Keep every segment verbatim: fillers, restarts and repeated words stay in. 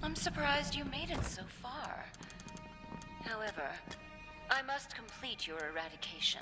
I'm surprised you made it so far. However, I must complete your eradication.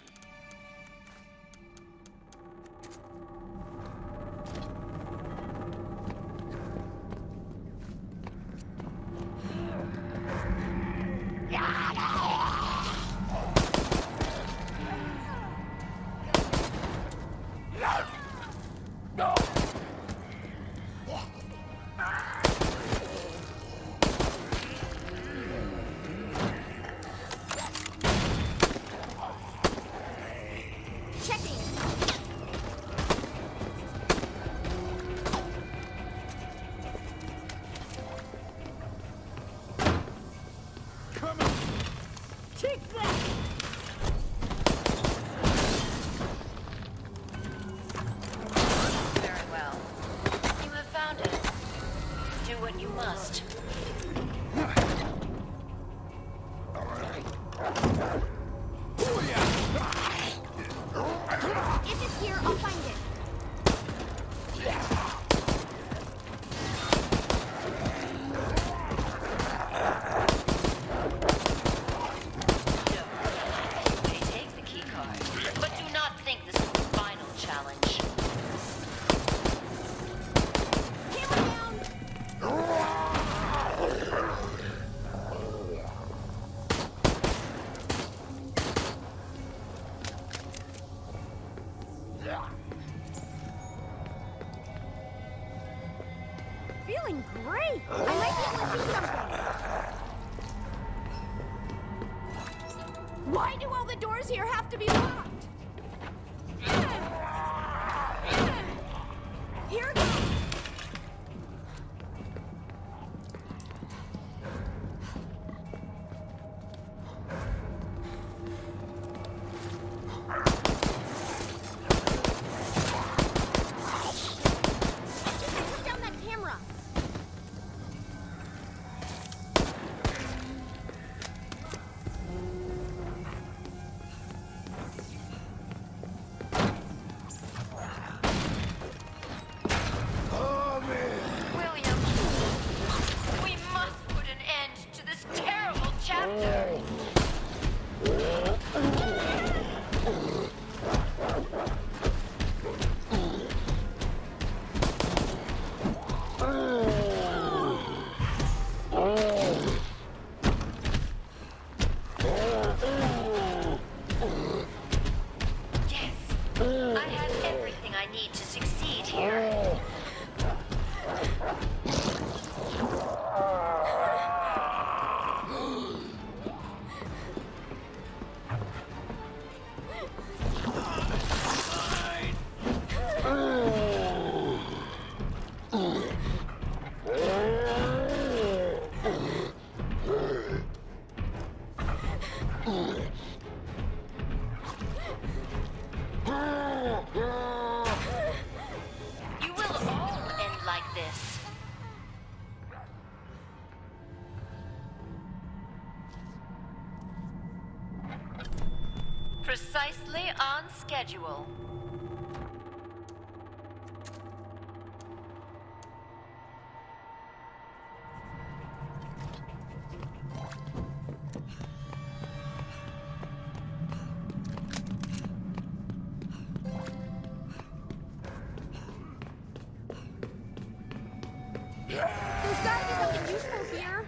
Feeling great! I might be able to see something! Why do all the doors here have to be locked? Here goes! Precisely on schedule. There's gotta be something useful here.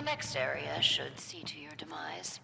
next area should see to your demise.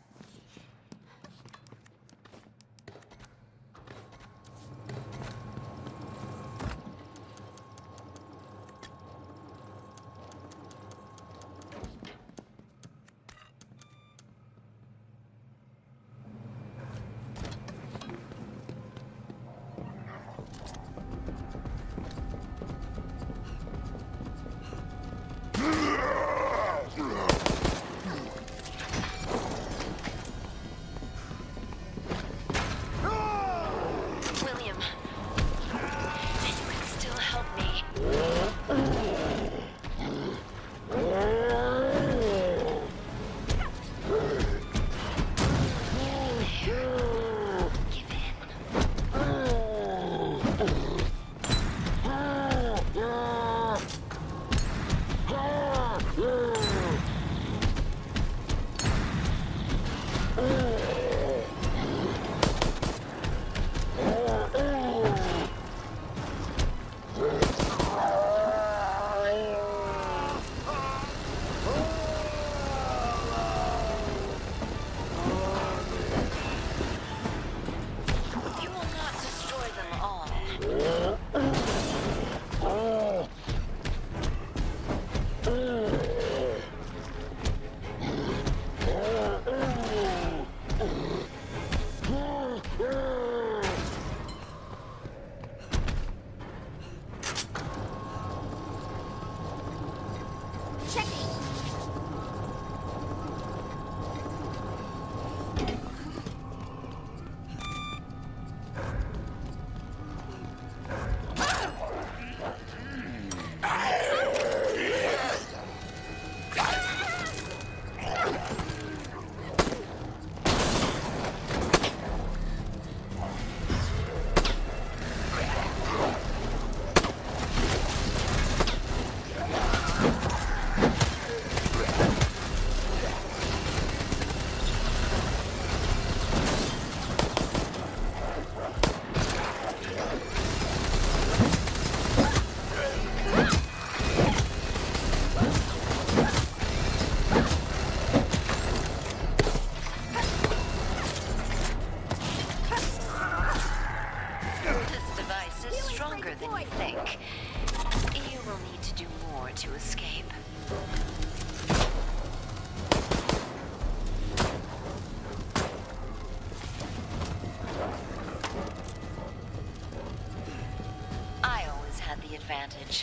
Advantage.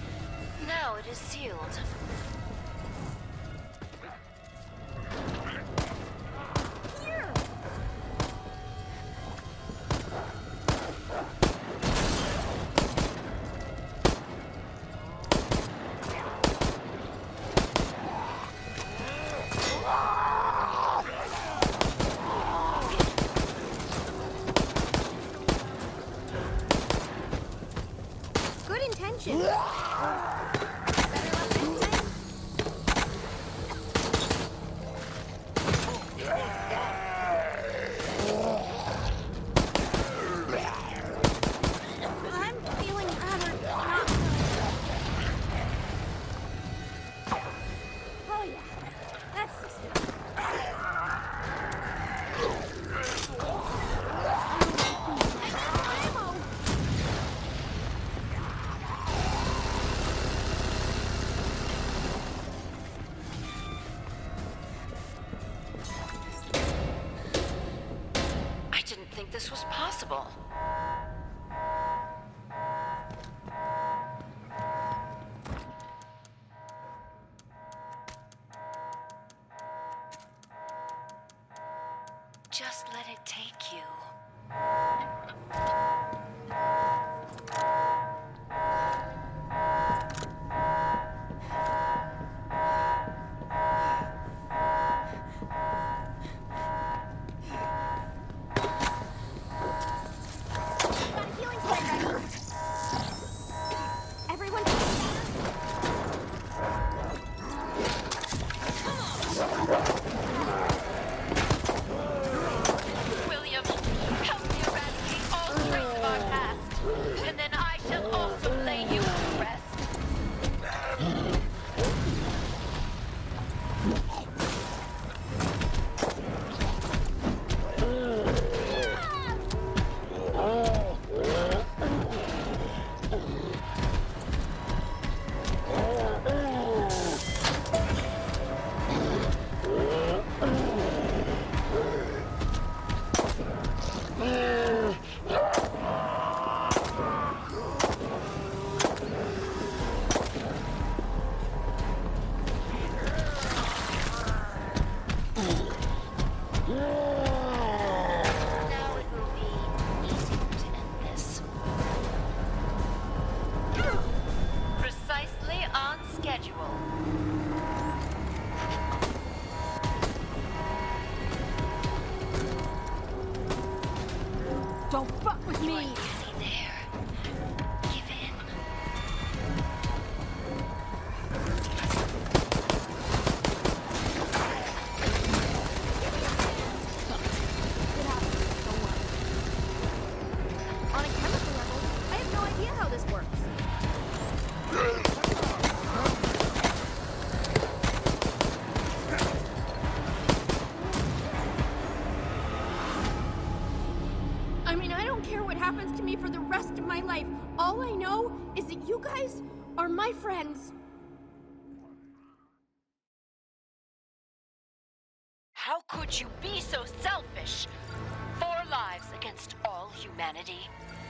Now it is sealed. Here. Good intentions. Better luck next time. I'm feeling rather not good. Oh yeah, that's the stuff. I got ammo. All I know is that you guys are my friends. How could you be so selfish? Four lives against all humanity.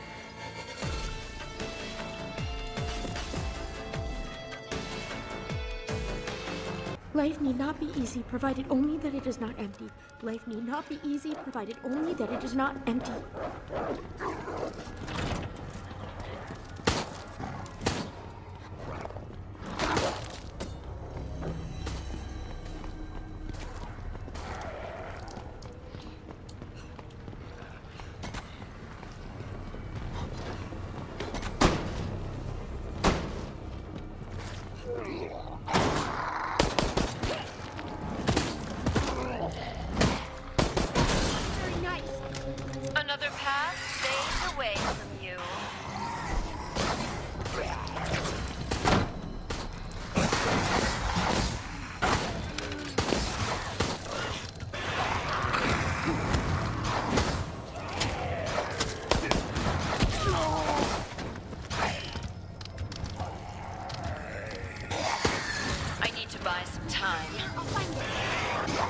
Life need not be easy, provided only that it is not empty. Life need not be easy, provided only that it is not empty. Another path fades away from you. I need to buy some time. I'll find it.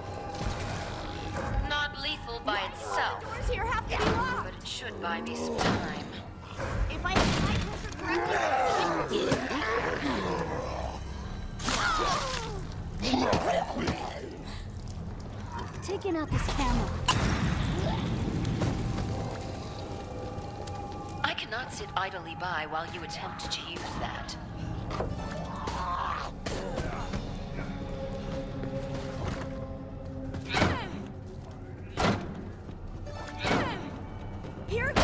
Not lethal by itself, Doors here have to be locked. but it should buy me some time. If I apply pressure correctly, taking out this camera. I cannot sit idly by while you attempt to use that. Here it goes.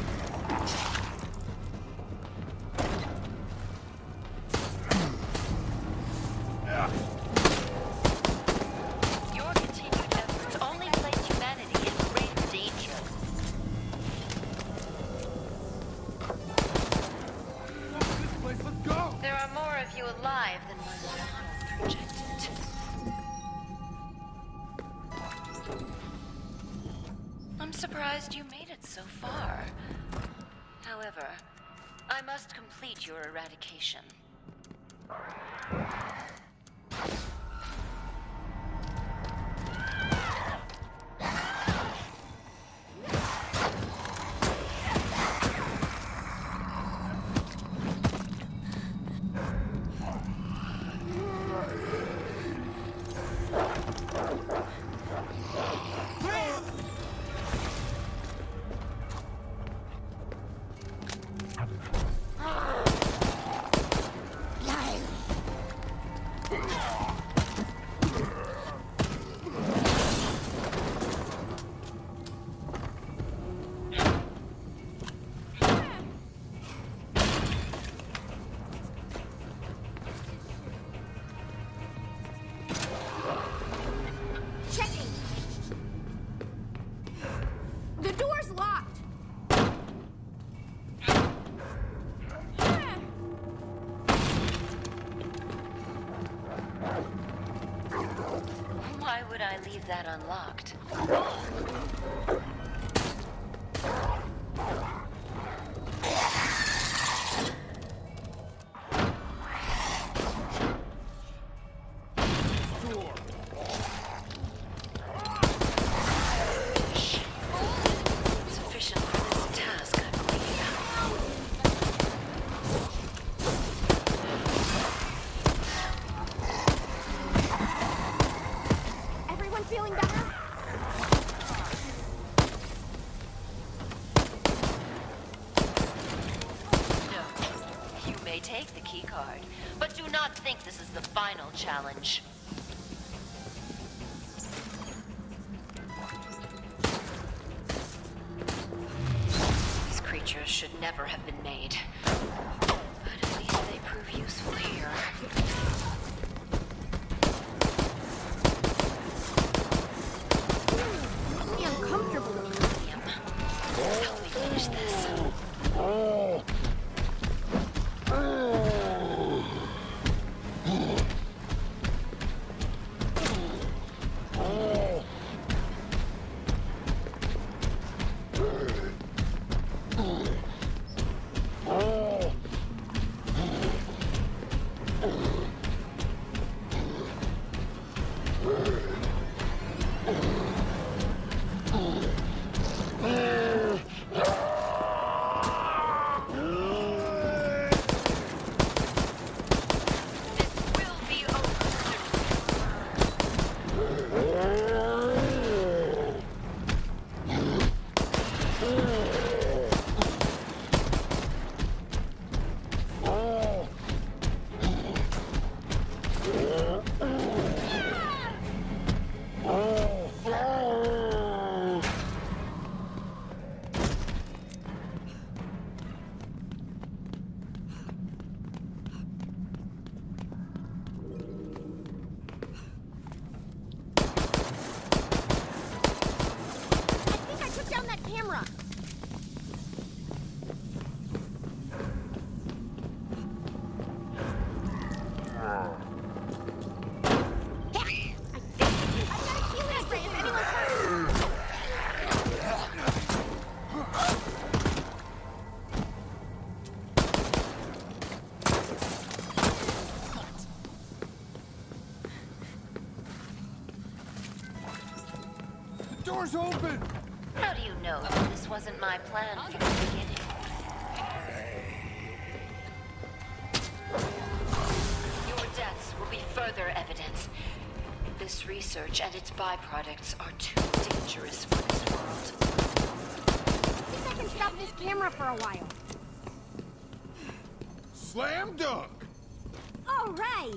Your continued efforts only place humanity in grave danger. This place, let's go! There are more of you alive than my model projected. I'm surprised you made it so far. However, I must complete your eradication. Checking. The door's locked. Why would I leave that unlocked? Door. Sufficient for this task, I believe. Everyone feeling better? No. You may take the key card, but do not think this is the final challenge. These creatures should never have been made. But at least they prove useful here. Be uncomfortable. William, help me finish this. door's open! How do you know that this wasn't my plan from the beginning? Your deaths will be further evidence. This research and its byproducts are too dangerous for this world. I think I can stop this camera for a while. Slam dunk! All right!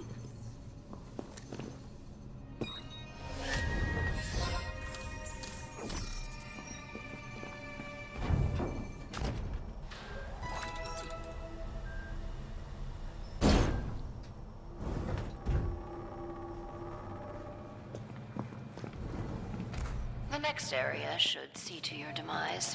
The next area should see to your demise.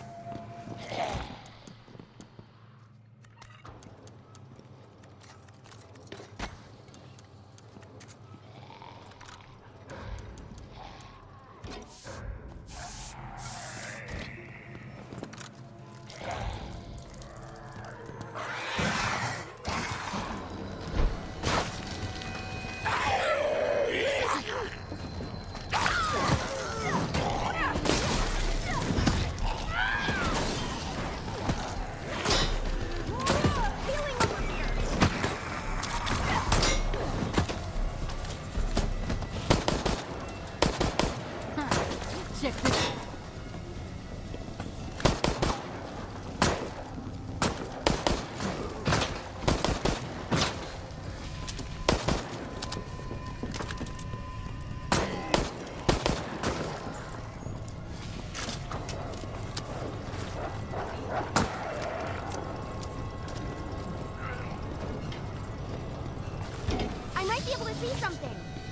See something.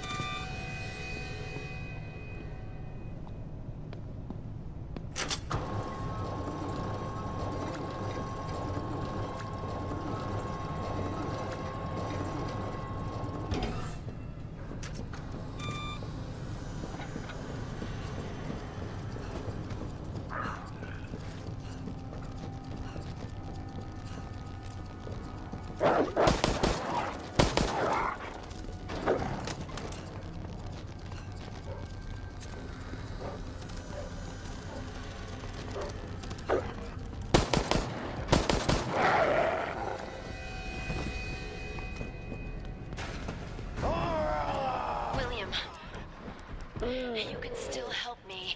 You can still help me.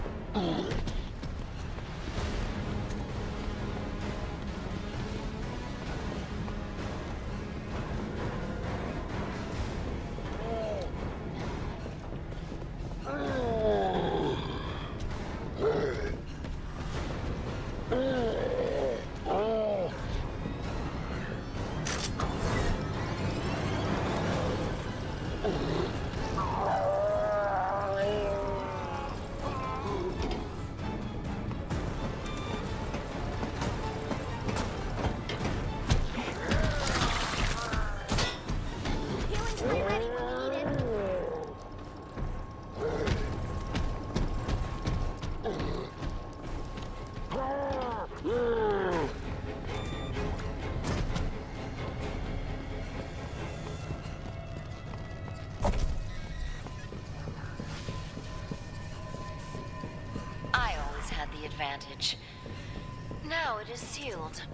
Advantage. Now it is sealed.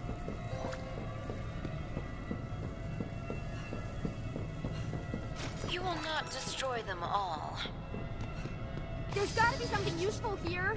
You will not destroy them all. There's gotta be something useful here.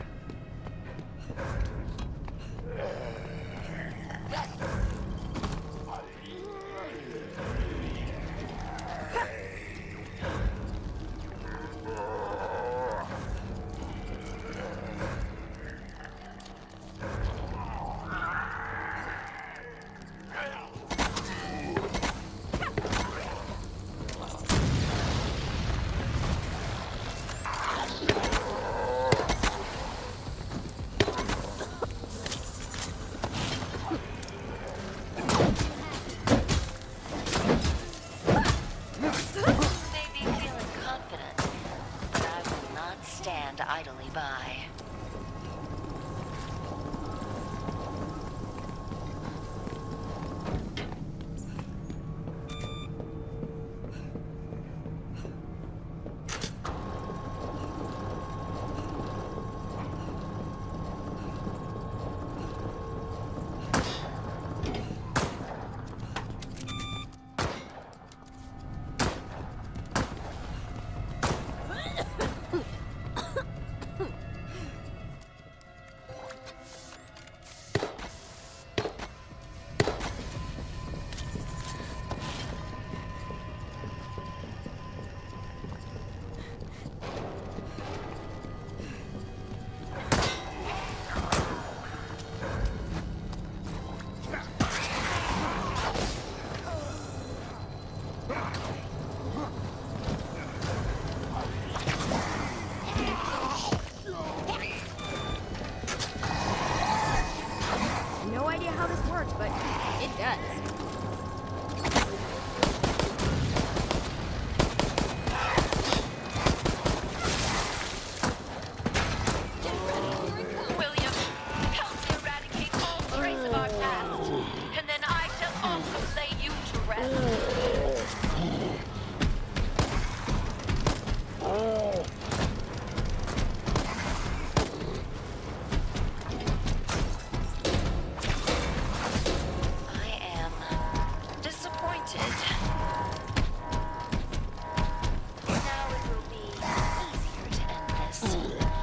this works, but it does. William, help me eradicate all trace of our past, and then I shall also lay you to rest. I am disappointed. Now it will be easier to end this.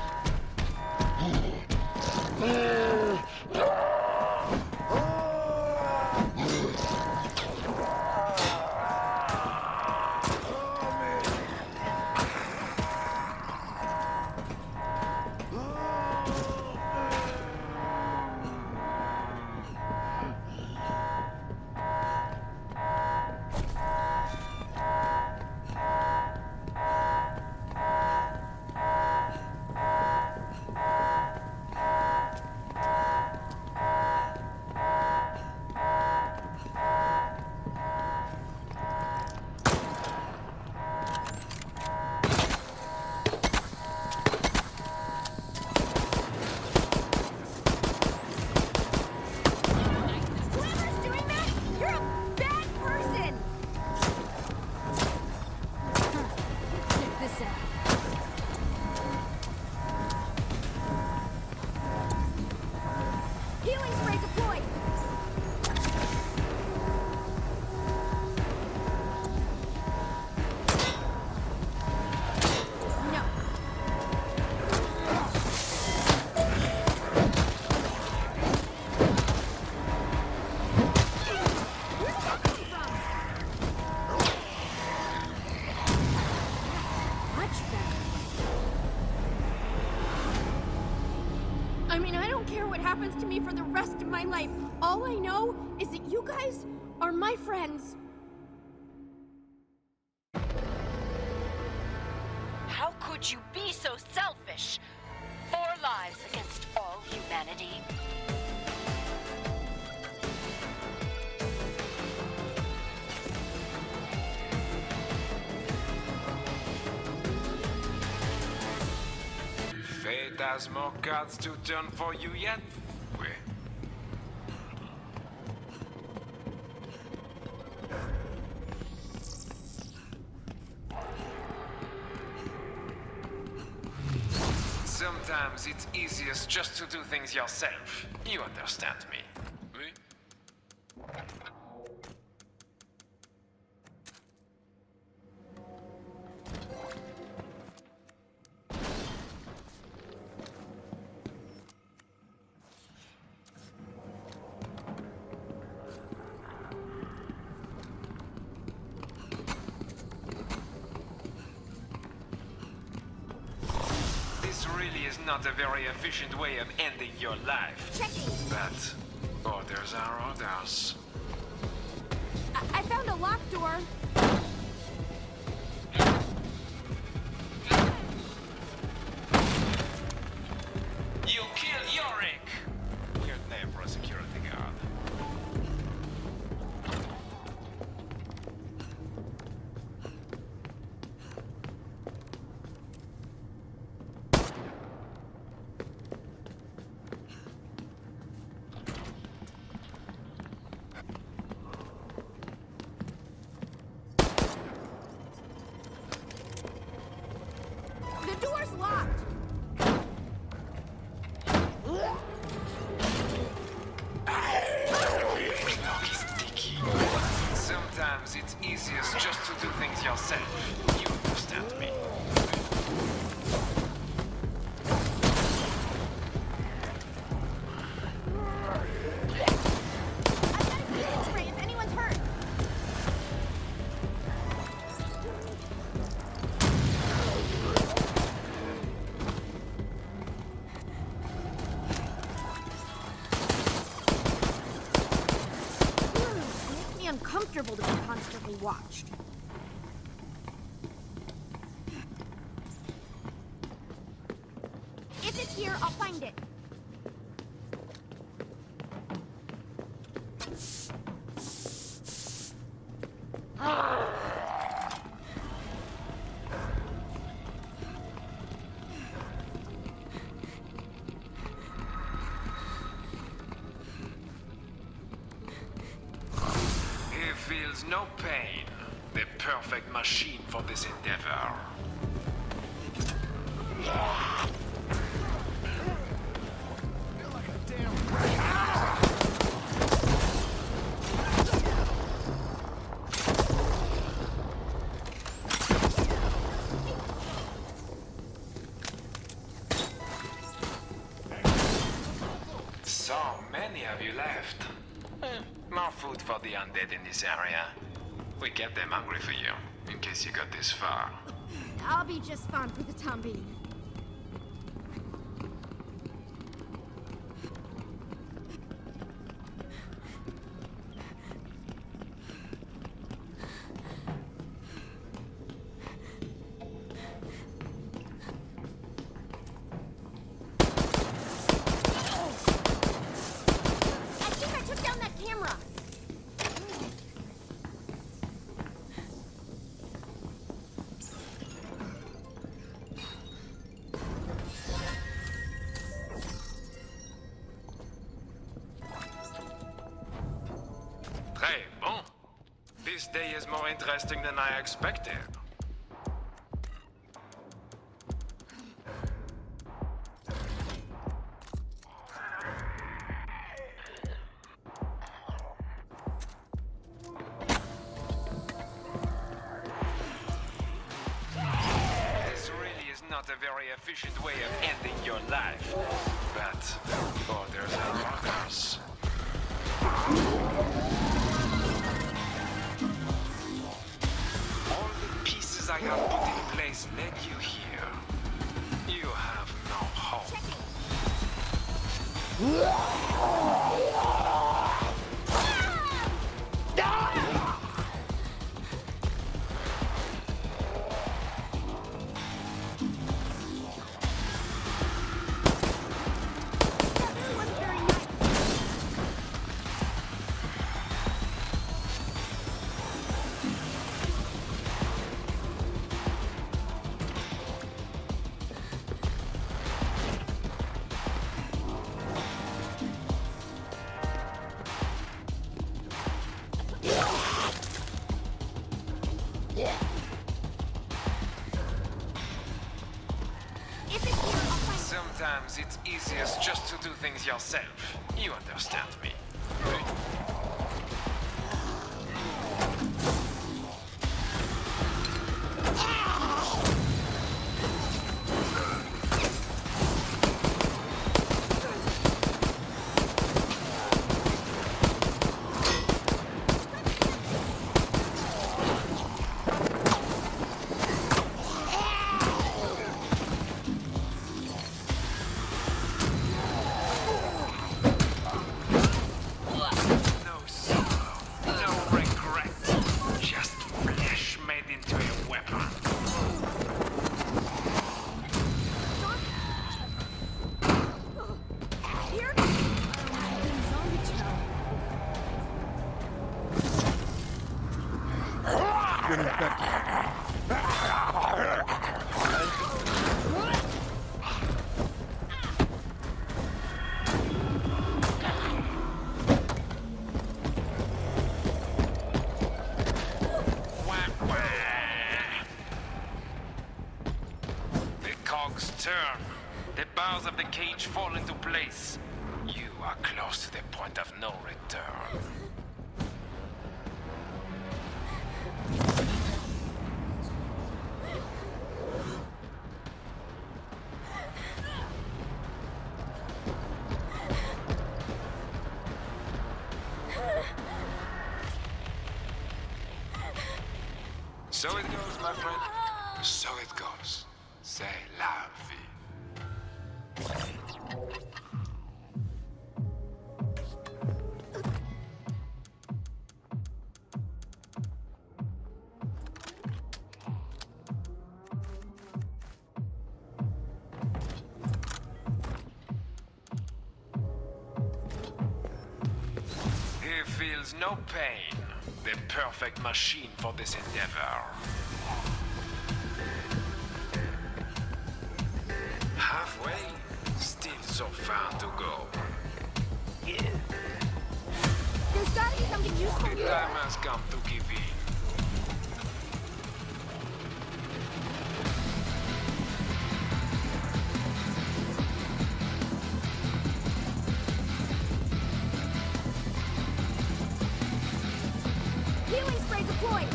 Whoever's doing that, you're a bad person! Check this out. Healing spray deployed! No. Where'd that come from? Much better. I mean, I don't care what happens to me for the rest of my life. All I know is that you guys are my friends. How could you be so selfish? Four lives against all humanity. Fate has more cards to turn for you yet? Oui. Sometimes it's easiest just to do things yourself. You understand me? Oui? This really is not a very efficient way of ending your life. Checking. But orders are orders. I, I found a locked door. You killed Yorick! Weird name for a security guard. The door's locked. Sometimes it's easiest just to do things yourself. You understand me? I've got a healing spray if anyone's hurt. It makes me uncomfortable to be constantly watched. If it's here, I'll find it. He feels no pain. The perfect machine for this endeavor. So many of you left. Eh, more food for the undead in this area. We kept them hungry for you, in case you got this far. I'll be just fine for the time being. I think I took down that camera. Très bon. This day is more interesting than I expected. This really is not a very efficient way of ending your life. But orders are orders. All the pieces I have put in place led you here. You have no hope. That wasn't very nice. If it's here, I'll find Sometimes it's easiest just to do things yourself. You understand me. No sorrow, no regret. Just flesh made into a weapon. here. Zombie chow. Been infected. Wah, wah. The cogs turn. The bars of the cage fall into place. You are close to the point of no return. So it goes, my friend. So it goes. C'est la vie. He feels no pain. The perfect machine for this endeavor. Halfway, still so far to go. There's gotta be something useful The here. time has come to give in. Healing spray deployed.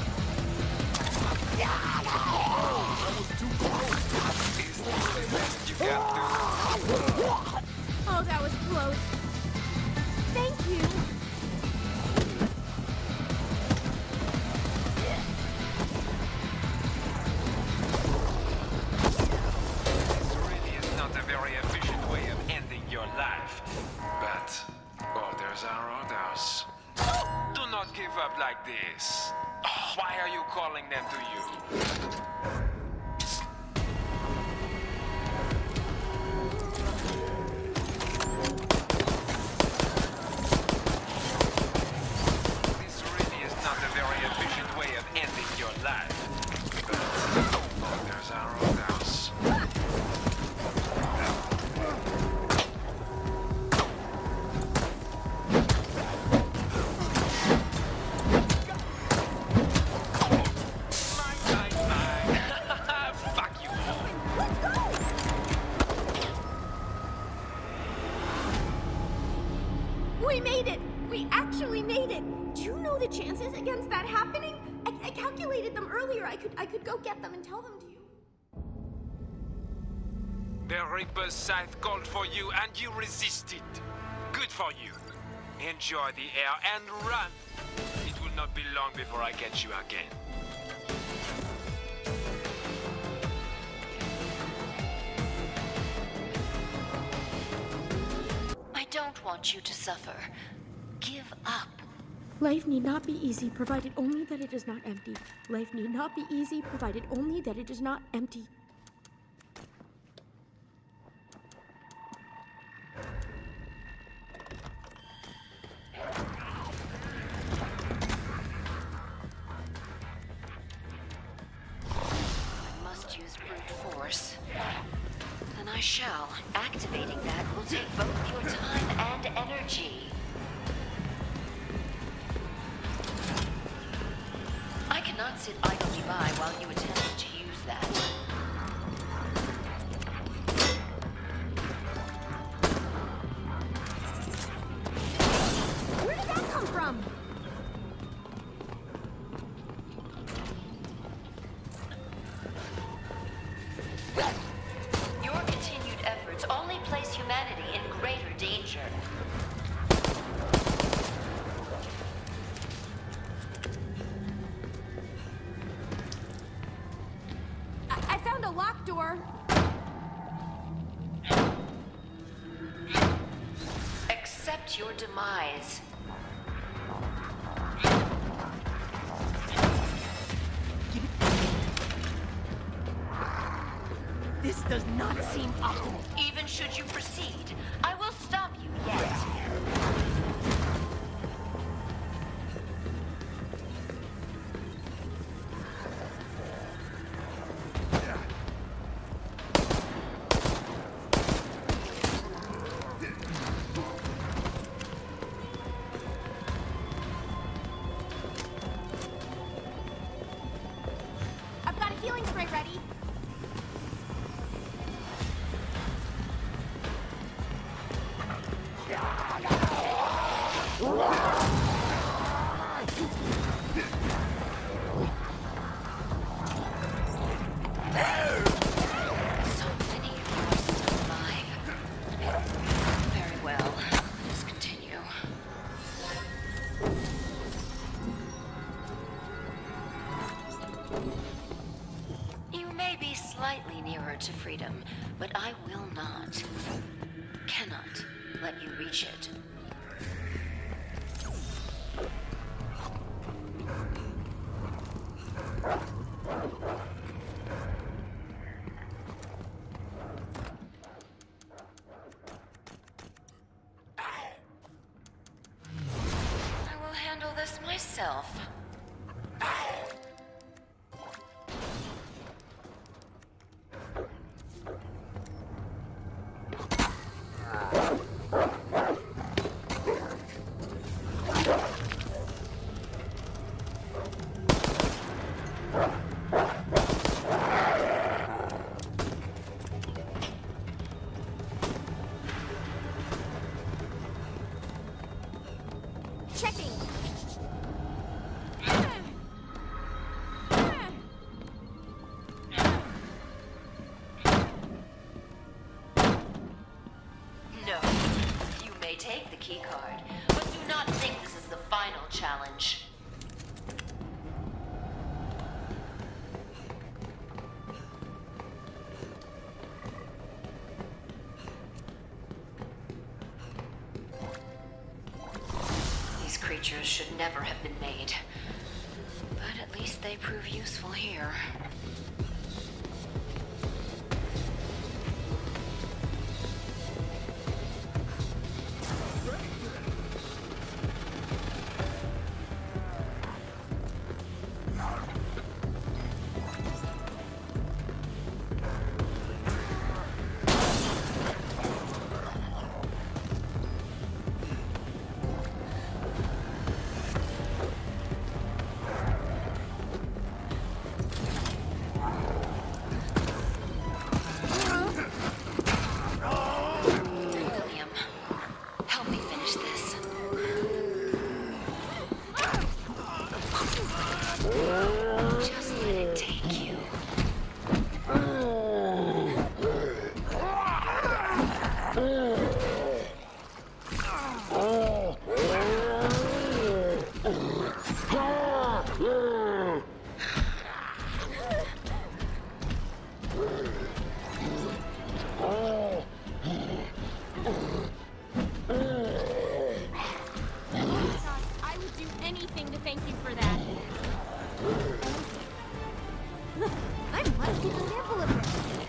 That was too close. Is this the best you can do? Oh, that was close. Thank you. This really is not a very efficient way of ending your life. But orders are orders. Do not give up like this. Oh, why are you calling them to you? This really is not a very efficient way of ending your life. But orders are orders. Mine, mine, mine. Fuck you all. Let's go. We made it. We actually made it. Do you know the chances against that happening? I, I calculated them earlier. I could I could go get them and tell them to you. The Reaper's scythe called for you and you resisted. Good for you. Enjoy the air and run. It will not be long before I catch you again. I don't want you to suffer. Give up. Life need not be easy, provided only that it is not empty. Life need not be easy, provided only that it is not empty. I must use brute force. Then I shall. Activating that will take both your time and energy. I cannot sit idly by while you attempt to use that. Where did that come from? Your continued efforts only place humanity in greater danger. I, I found a locked door. Accept your demise. This does not seem optimal. Even should you proceed, I will stop you yet. I've got a healing spray ready. So many of you are still alive. Very well. Let us continue. You may be slightly nearer to freedom, but I will not, cannot let you reach it. I will this myself. Checking. No. You may take the keycard, but do not think this is the final challenge. These creatures should never have been made. But at least they prove useful here. William, help me finish this. Just let it take you. I would do anything to thank you for that. Look, I must keep a sample of this.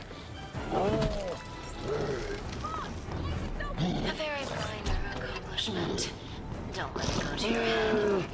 A very minor accomplishment. Don't let it go to your head.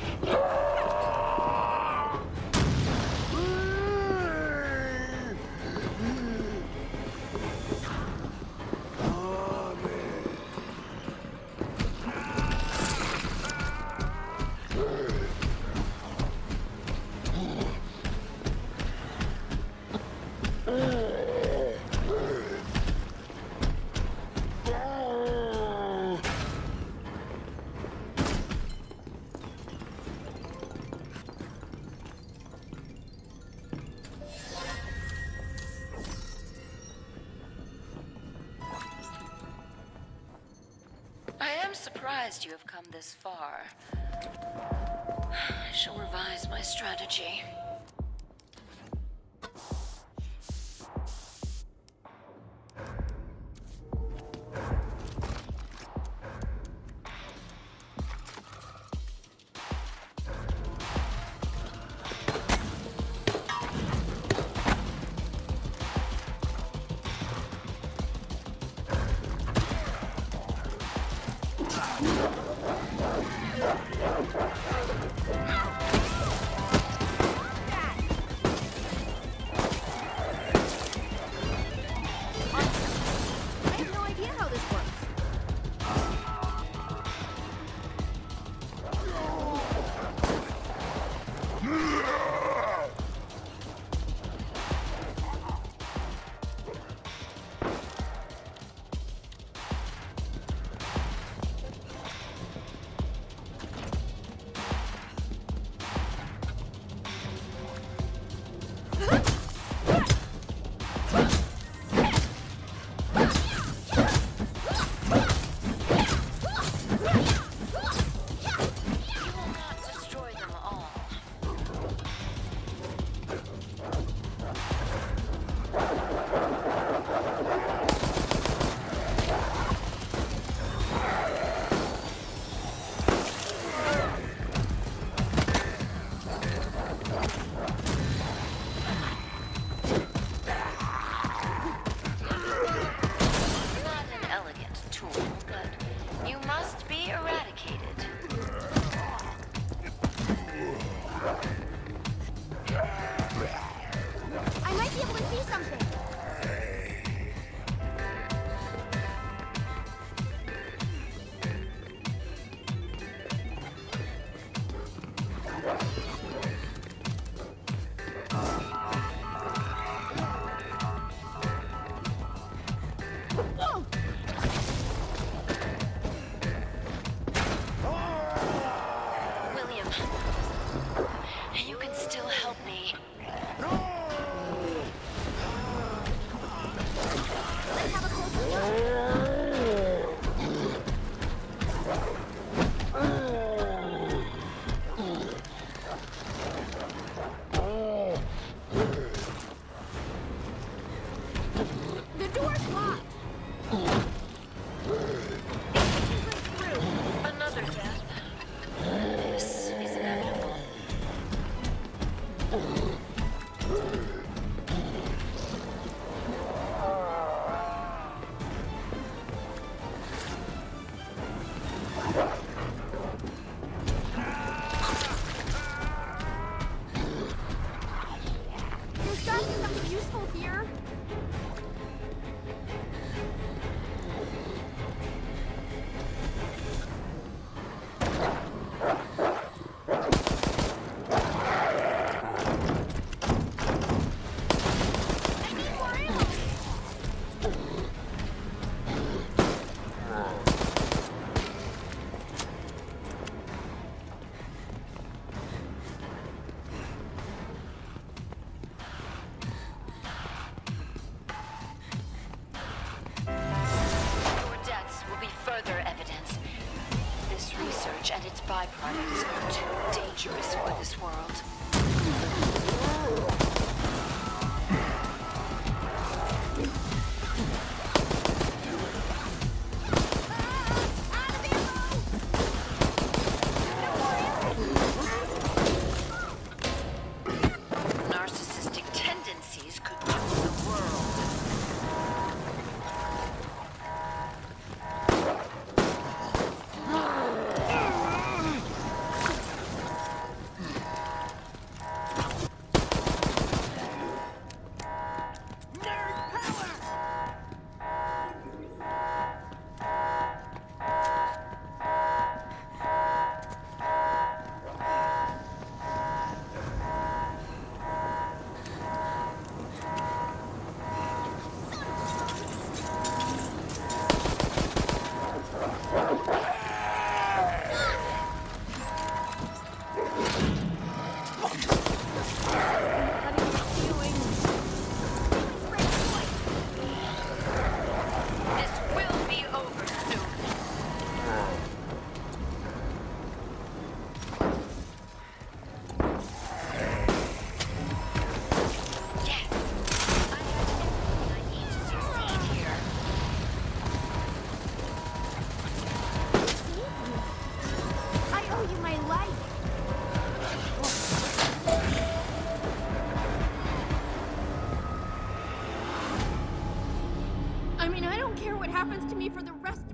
I am surprised you have come this far. I shall revise my strategy. I might be able to see something. William, you can still help me. Let's have a closer look. The door's locked. Another death. This is inevitable. There's gotta be something useful here. I need more ammo. Your deaths will be further evidence. This research and its byproducts are too dangerous for this world. Out of ammo! No more ammo! Narcissistic tendencies could rule the world. This will be over soon. Yes, I have everything I need to succeed here. I owe you my life. I mean, I don't care what happens to me for the rest